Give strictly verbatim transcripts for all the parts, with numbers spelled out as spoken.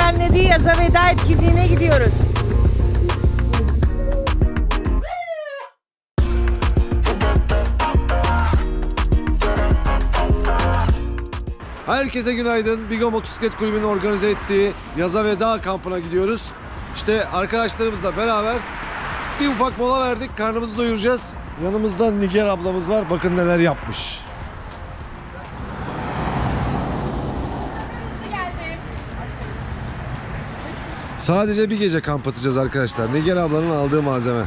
düzenlediği yaza veda etkinliğine gidiyoruz. Herkese günaydın. Bigo Motosiklet Kulübü'nün organize ettiği yaza veda kampına gidiyoruz. İşte arkadaşlarımızla beraber bir ufak mola verdik. Karnımızı doyuracağız. Yanımızda Nigar ablamız var. Bakın neler yapmış. Sadece bir gece kamp atacağız arkadaşlar. Nigar ablanın aldığı malzeme.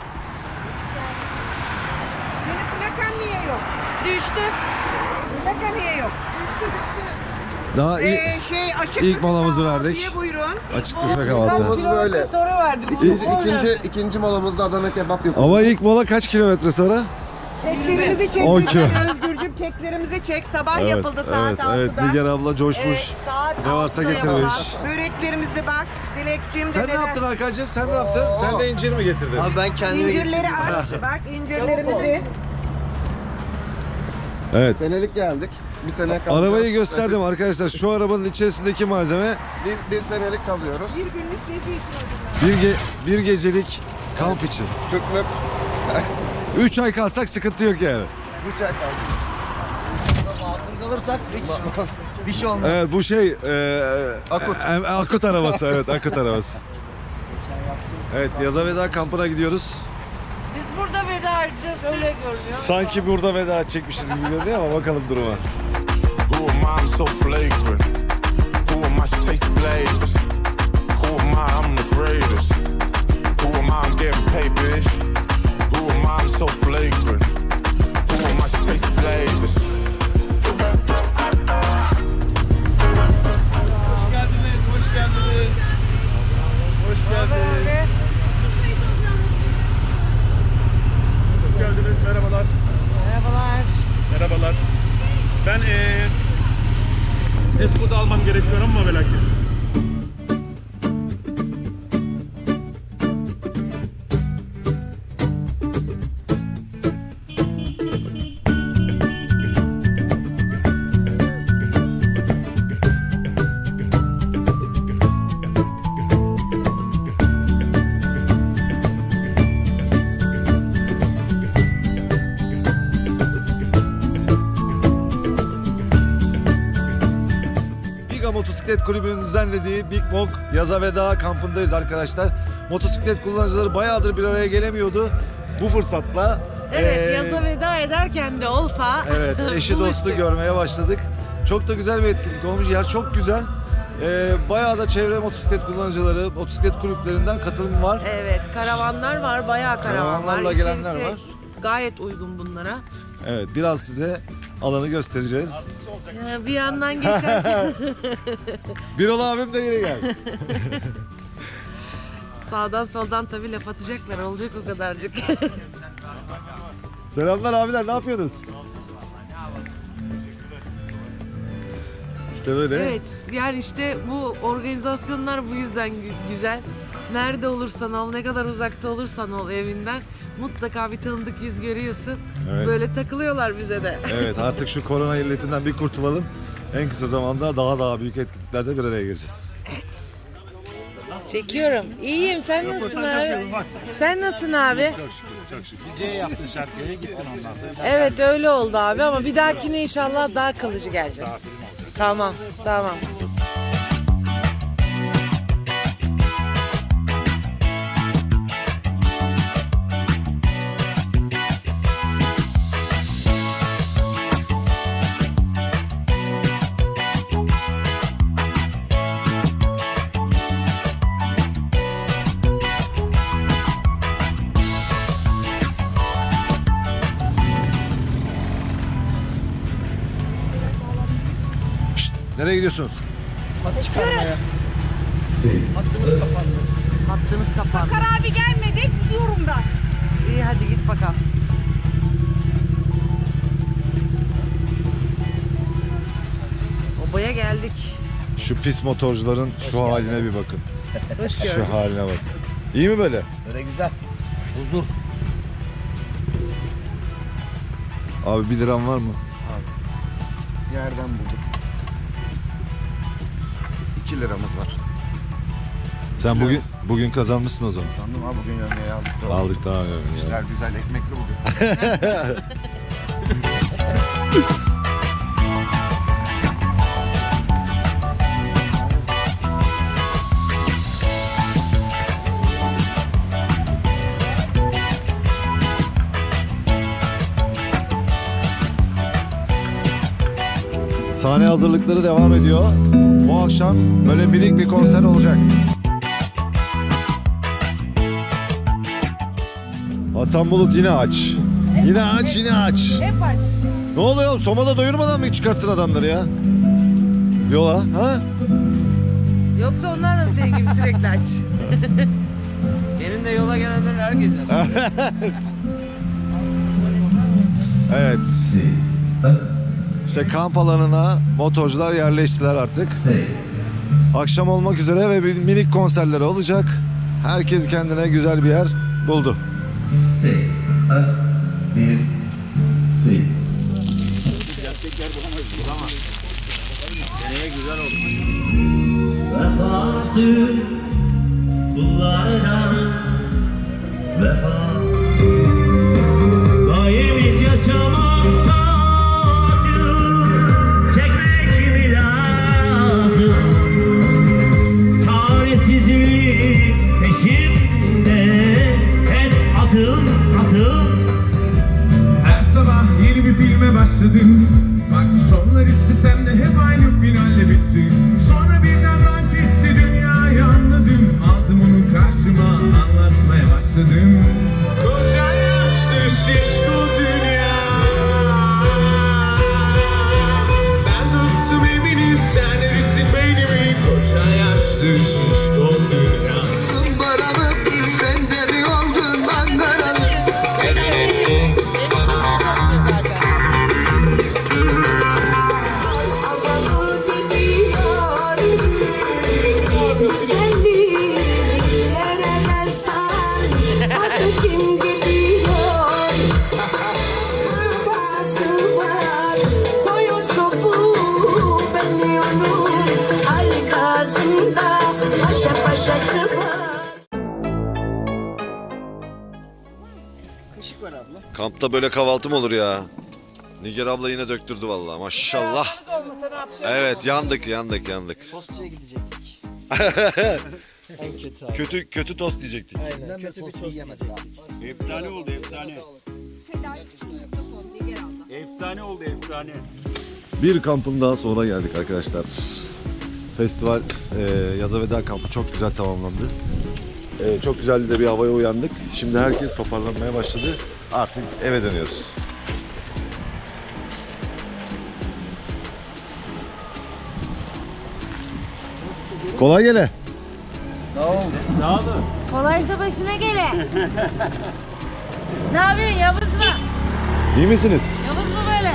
Senin plakan niye yok? Düştü. Plaka niye yok? Düştü düştü. Daha iyi. Ee, şey, açık İlk molamızı verdik. buyurun. Açık büfe kahvaltı. Böyle. Sonra verdik. İkinci, ikinci, ikinci molamızda Adana kebap yapıyoruz. Ama ilk mola kaç kilometre sonra? Keklerimizi çek. on kilo. Özgürcüm keklerimizi çek. Sabah Evet, yapıldı saat evet, altıda. evet. Nigar abla coşmuş. Evet, saat Ne varsa altıda getirmiş. yapılan. Böreklerimizi bak. Dilekçim Sen ne yaptın Hakan'cığım? Sen ne yaptın? Sen de incir mi getirdin? Abi ben kendime İncirleri aç. Bak incirlerimizi. Evet. Senelik geldik. Bir sene kalacağız. Arabayı gösterdim arkadaşlar. Şu arabanın içerisindeki malzeme Bir, bir senelik kalıyoruz. Bir günlük gezi için. bir, ge bir gecelik kamp için. Tüplüp üç ay kalsak sıkıntı yok yani. üç ay kaldık. Kalırsak hiç bir şey olmaz. Evet bu şey e, Akut. e, akut arabası, evet akut arabası. Evet yaza veda kampına gidiyoruz. Biz burada veda edeceğiz öyle görünüyor. Sanki burada veda edecekmişiz gibi görünüyor ama bakalım duruma. Who am I, I'm so flagrant? Who am I, she tastes flavors? Who am I, I'm the greatest? Who am I, I'm getting paid, bitch? Who am I, I'm so flagrant? Who am I, she tastes flavors? Hoş geldiniz, hoş geldiniz. Hoş geldiniz. Hoş geldiniz, merhabalar. Merhabalar. Merhabalar. Ben eee Esco'da almam gerekiyor ama ve lakin. Motosiklet Kulübü'nün düzenlediği Big Mok yaza veda kampındayız arkadaşlar. Motosiklet kullanıcıları bayağıdır bir araya gelemiyordu. Bu fırsatla Evet eee, yaza veda ederken de olsa evet eşi dostu buluştuk. görmeye başladık. Çok da güzel bir etkinlik olmuş. Yer çok güzel. Eee bayağı da çevre motosiklet kullanıcıları, motosiklet kulüplerinden katılım var. Evet karavanlar var bayağı karavan var. Karavanlarla gelenler İçerisi var. gayet uygun bunlara. Evet biraz size alanı göstereceğiz. Ya bir yandan geçerken Birol abim de yine geldi. sağdan soldan tabii laf atacaklar olacak o kadarcık. Selamlar abiler, ne yapıyorsunuz? İşte böyle. Evet yani işte bu organizasyonlar bu yüzden gü- güzel. Nerede olursan ol, ne kadar uzakta olursan ol evinden mutlaka bir tanıdık yüz görüyorsun. Evet. Böyle takılıyorlar bize de. Evet artık şu korona illetinden bir kurtulalım. En kısa zamanda daha daha büyük etkinliklerde bir araya gireceğiz. Çekiyorum. İyiyim. Sen nasılsın abi? Sen nasılsın abi? Çok şükür, çok şükür. Bir C yaptın şarkıya gittin ondan sonra. Evet öyle oldu abi ama bir dahakine inşallah daha kalıcı geleceğiz. Tamam, tamam. Şşt, nereye gidiyorsunuz? Hattınız kapandı. Bakar abi gelmedi, gidiyorum ben. İyi hadi git bakalım. Obaya geldik. Şu pis motorcuların şu haline bir bakın. Hoş gördük. Şu haline bak. İyi mi böyle? Böyle güzel. Huzur. Abi bir liram var mı? Yerden bulduk. iki liramız var. Sen bugün bugün kazanmışsın o zaman. Sandım ha bugün yemeği aldık. Doğru. Aldık tamam. Yani. İşler güzel ekmekli bugün. Sahne hazırlıkları devam ediyor. Bu akşam böyle minik bir konser olacak. Hasan Bulut yine aç. Yine aç, yine aç. Hep aç. Ne oluyor? Soma'da doyurmadan mı çıkarttın adamları ya? Yola, ha? Yoksa ondan da mı senin gibi sürekli aç? Benim de yola gelenler herkes. Evet. İşte kamp alanına motorcular yerleştiler artık. Akşam olmak üzere ve bir minik konserleri olacak. Herkes kendine güzel bir yer buldu. Vefası kullardan vefa gayemiz yaşamaksa acı çekmek mi lazım çaresizlik peşimde hep adım adım her sabah yeni bir filme başladım. Farklı sonlar istesem de hep aynı finalle bitti. Sonra birden rank etti dünyayı anladım. Aldım onu karşıma anlatmaya başladım. Koca yaşlı şişko dünya. Ben bıktım eminim sen erittin beynimi. Koca yaşlı şişko dünya. Zımbaranıp sen de bir oldun Ankaralı. Kampta böyle kahvaltı mı olur ya? Nigar abla yine döktürdü vallahi maşallah. Evet yandık yandık yandık. Tostçuya gidecektik. En kötü abi. Kötü kötü tost diyecektik. Aynen kötü bir tost yiyemedik abi. Efsane oldu efsane. Efsane oldu efsane. Bir kampın daha sonra geldik arkadaşlar. Festival e, yaza veda kampı çok güzel tamamlandı. E, çok güzel de bir havaya uyandık. Şimdi herkes toparlanmaya başladı. Artık eve dönüyoruz. Kolay gele. Sağ olun. Kolaysa başına gele. Ne yapıyorsun Yavuz mu? İyi misiniz? Yavuz mu böyle?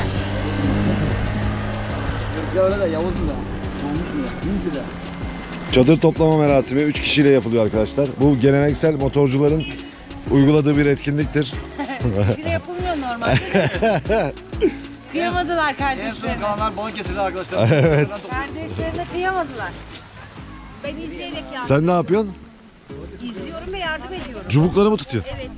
Ya öyle de Yavuz mu da? Olmuş mu ya? Yüz lira. Çadır toplama merasimi üç kişiyle yapılıyor arkadaşlar. Bu geleneksel motorcuların uyguladığı bir etkinliktir. Kişiyle yapılmıyor normalde. Kıyamadılar En son kardeşlerine. kalanlar Balıkesir'de arkadaşlar. Evet. Kardeşlerine kıyamadılar. Ben izleyerek yardım Sen ne yapıyorsun? İzliyorum ve yardım ediyorum. Çubukları mı tutuyor? Evet.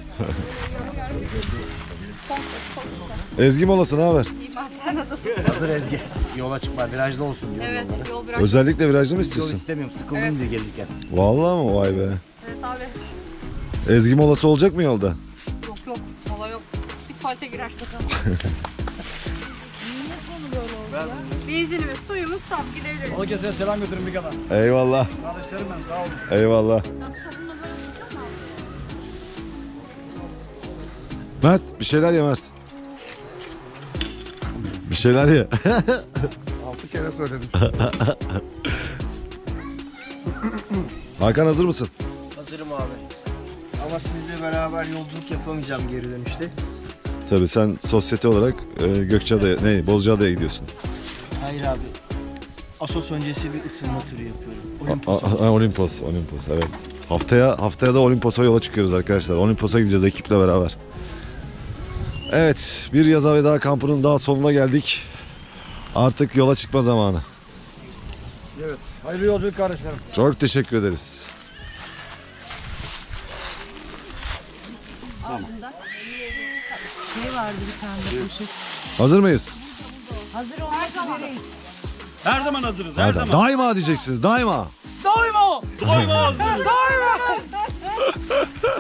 Ezgi molası ne haber? Sen nasılsın? Hazır Ezgi. Yola çıkma virajda olsun diyor. Evet, yolları. yol bırak. Özellikle virajlı mı Yol istiyorsun? istemiyorum sıkıldım diye gelirken. Vallahi mı? Vay be. Evet abi. Ezgi molası olacak mı yolda? Yok yok, mola yok. Bir tuvalete gir aç bakalım. Niye sonu böyle oldu ya? Benzinimiz, suyumuz tam gidebiliriz. Balıkesir'e selam götürün bir kadar. Eyvallah. Kardeşlerim benim sağ olun. Eyvallah. Ya sabunla böyle olacak mı? Mert bir şeyler ye Mert. Bir şeyler ye. Altı kere söyledim. Hakan hazır mısın? Hazırım abi. Ama sizle beraber yolculuk yapamayacağım geri dönüşte. Tabii sen sosyete olarak e, Gökçeada'ya, ne Bozcaada'ya gidiyorsun. Hayır abi. Asos öncesi bir ısınma turu yapıyorum. A- Olimpos. a- a- Olimpos, Olimpos evet. Haftaya haftaya da Olimpos'a yola çıkıyoruz arkadaşlar. Olimpos'a gideceğiz ekiple beraber. Evet, bir yaza veda kampının daha sonuna geldik. Artık yola çıkma zamanı. Evet. Hayırlı yolculuk kardeşlerim. Çok teşekkür ederiz. Şey vardı bir tane de poşet. Hazır mıyız? Hazır olmak üzereyiz. Her zaman hazırız. Her Hadi. zaman. Daima diyeceksiniz daima. Doyma! Doyma hazırız. Doyma!